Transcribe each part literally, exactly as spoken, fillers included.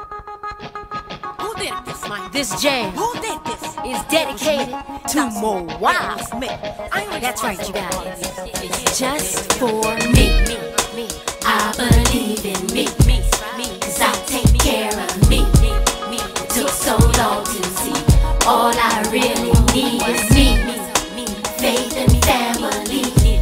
Who did this, man? This jam Who did this? is dedicated to more wow. That's right, you guys. It's just for me. I believe in me, cause I take care of me. It took so long to see. All I really need is me. Faith and family.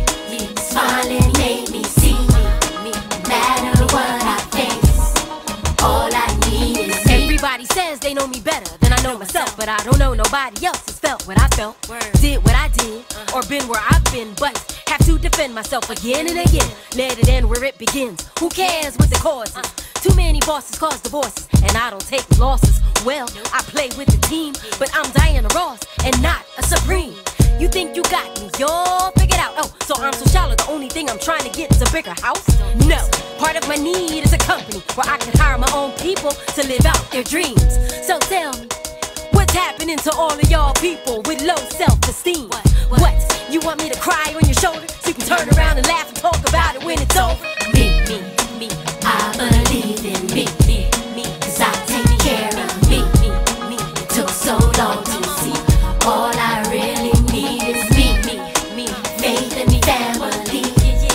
Smiling made me see. No matter what I face, all I need is me. Everybody says they know me better than I know myself, but I don't know nobody else has felt what I felt, did what I did, or been where I've been, but have to defend myself again and again. Let it end where it begins. Who cares what the cause is? Too many bosses cause divorces, and I don't take losses. Well, I play with the team, but I'm Diana Ross and not a Supreme. You think you got me, y'all figured out. Oh, so I'm so shallow, the only thing I'm trying to get is a bigger house? No, part of my need is a company where I can hire my own people to live out their dreams. So tell me, what's happening to all of y'all people with low self-esteem? What? You want me to cry on your shoulder so you can turn around and laugh and talk about it when it's over? Me, me, me, I believe in me, me, me, cause I take care of me, me, me. It took so long to see. All I really need is me, me, me. Faith and family.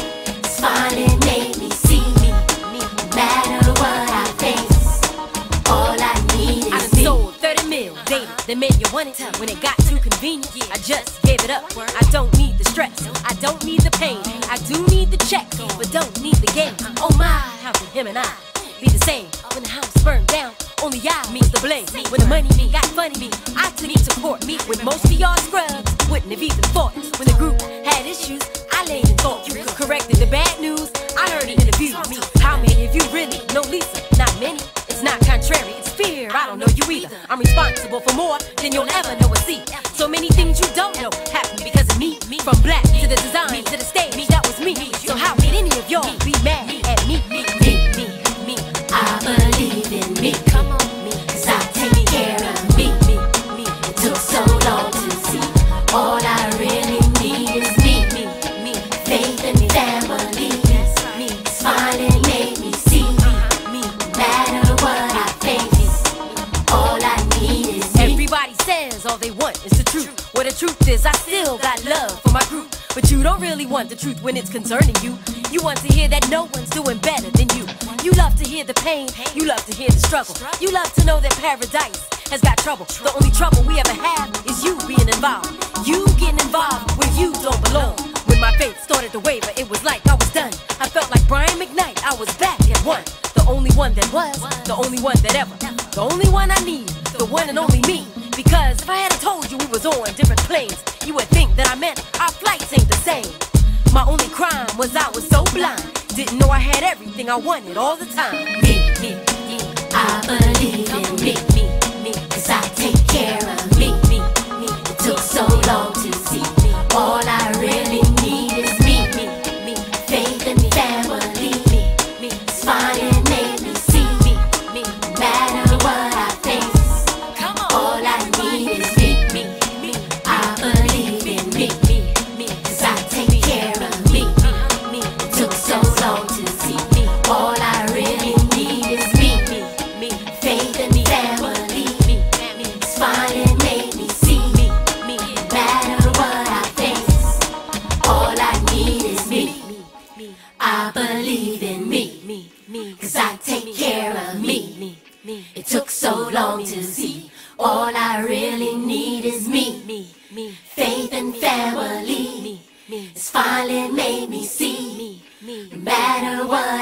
Smiling made me see me, me. No matter what I face, all I need is I done me. Sold thirty mil, dated, the men you wanted. When it got too convenient, I just gave it up. I don't need the stress, I don't need the pain. I do need the checks, but don't need the game. Oh my, how can him and I be the same? When the house burned down, only I means the blame. When the money got funny, I took it to court. When most of y'all scrubs wouldn't have even fought. When the group had issues, I laid in thought. You corrected the bad news, I heard it interviewed me. How many of you really know Lisa? Not many. It's not contrary, it's fear. I don't know you either. I'm responsible for more than you'll ever know or see. So many things you don't know happen because of me. From black to the design to the stage, that was me. So how can any of y'all be mad at me? Me, me, me, me. I believe in me. Come on, me, cause I take care of me. Me, me. It took so long to see. All I really need is me. Me, me. Faith and family. Me, smiling made me see. Me, no matter what I face, all I need is me. Everybody says all they want is the truth. Well, the truth is I still got love for my group. But you don't really want the truth when it's concerning you. You want to hear that no one's doing better than you. You love to hear the pain, you love to hear the struggle. You love to know that paradise has got trouble. The only trouble we ever have is you being involved. You getting involved where you don't belong. When my faith started to waver, it was like I was done. I felt like Brian McKnight, I was back at one. The only one that was, the only one that ever. The only one I need, the one and only me. Because if I had told you we was on different planes, you would think that I meant our flights ain't the same. My only crime was I was so blind. Didn't know I had everything I wanted all the time. Me, me, me, I believe in me, me, me, cause I take care of me, me, me. It took so long to see. All I really need is me, me, me. Faith and family, me, me. Smiling made me see me, me. No matter what I face, all I need is me, me, me. I believe in me, me, me, cause I take care of me, me. It took so long to see. All I really need is me, me, me. Faith and family, me, me. Smiling made me see me, me. No matter what I face, all I need is me. I believe in me, me, me, cause I take care of me, me, me. It took so long to see. All I really need is me, me, me. Faith and family, me, me. It's finally made me see, me, me. No matter what